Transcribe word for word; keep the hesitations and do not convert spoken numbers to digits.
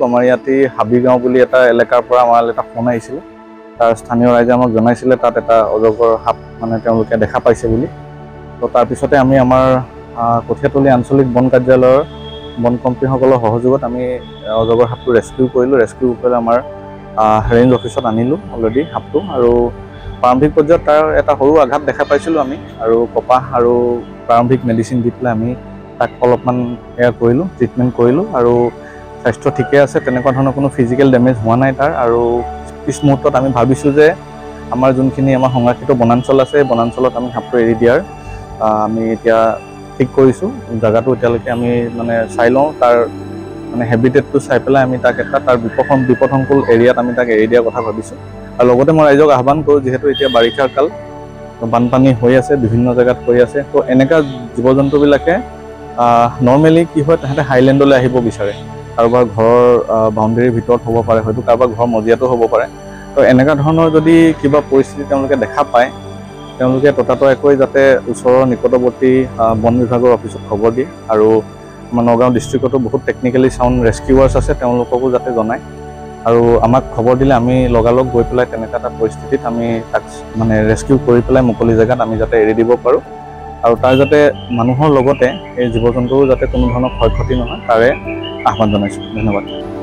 আমাৰ ইয়াতে হাবিগাঁও বুলি এটা এলেকাৰ পৰা আমাৰ এটা ফোন আহিছিল। তাৰ স্থানীয় ৰাইজে আমাক জনাইছিলে তাত এটা অজগৰ সাপ মানে তেওঁলোকে দেখা পাইছে বুলি। তো তাৰপিছতে আমি আমাৰ কঠীয়াতলী আঞ্চলিক বন কাৰ্যালয়ৰ বন কৰ্মীসকলৰ সহযোগত আমি অজগৰ সাপটো ৰেস্কিউ কৰিলোঁ। ৰেস্কিউ কৰি আমাৰ ৰেঞ্জ অফিচত আনিলোঁ অলৰেডি সাপটো। আৰু প্ৰাৰম্ভিক পৰ্যায়ত তাৰ এটা সৰু আঘাত দেখা পাইছিলোঁ আমি, আৰু কপাহ আৰু প্ৰাৰম্ভিক মেডিচিন দি পেলাই আমি তাক অলপমান এয়া কৰিলোঁ, ট্ৰিটমেণ্ট কৰিলোঁ। আৰু স্বাস্থ্য ঠিকে আছে, তেনেকুৱা ধৰণৰ কোনো ফিজিকেল ডেমেজ হোৱা নাই তাৰ। আৰু পিছ মুহূৰ্তত আমি ভাবিছোঁ যে আমাৰ যোনখিনি আমাৰ সংৰক্ষিত বনাঞ্চল আছে, এই বনাঞ্চলত আমি সাপটো এৰি দিয়াৰ আমি এতিয়া ঠিক কৰিছোঁ। জেগাটো এতিয়ালৈকে আমি মানে চাই লওঁ, তাৰ মানে হেবিটেটটো চাই পেলাই আমি তাক এটা তাৰ বিপদ বিপদসংকুল এৰিয়াত আমি তাক এৰি দিয়াৰ কথা ভাবিছোঁ। আৰু লগতে মই ৰাইজক আহ্বান কৰোঁ, যিহেতু এতিয়া বাৰিষাৰ কাল, বানপানী হৈ আছে, বিভিন্ন জেগাত হৈ আছে, তো এনেকুৱা জীৱ জন্তুবিলাকে নৰ্মেলি কি হয়, তাহাঁতে হাইলেণ্ডলৈ আহিব বিচাৰে। কাৰোবাৰ ঘৰৰ বাউণ্ডেৰীৰ ভিতৰত হ'ব পাৰে, হয়তো কাৰোবাৰ ঘৰৰ মজিয়াতো হ'ব পাৰে। তো এনেকুৱা ধৰণৰ যদি কিবা পৰিস্থিতি তেওঁলোকে দেখা পায়, তেওঁলোকে ততাতৈয়াকৈ যাতে ওচৰৰ নিকটৱৰ্তী বন বিভাগৰ অফিচত খবৰ দিয়ে। আৰু আমাৰ নগাঁও ডিষ্ট্ৰিক্টতো বহুত টেকনিকেলি চাউণ্ড ৰেস্কিউৱাৰ্ছ আছে, তেওঁলোককো যাতে জনায়। আৰু আমাক খবৰ দিলে আমি লগালগ গৈ পেলাই তেনেকুৱা এটা পৰিস্থিতিত আমি তাক মানে ৰেস্কিউ কৰি পেলাই মুকলি জেগাত আমি যাতে এৰি দিব পাৰোঁ। আৰু তাৰ যাতে মানুহৰ লগতে এই জীৱ জন্তুৰো যাতে কোনো ধৰণৰ ক্ষয় ক্ষতি নহয়, তাৰে আহ্বান জনাইছোঁ। ধন্যবাদ।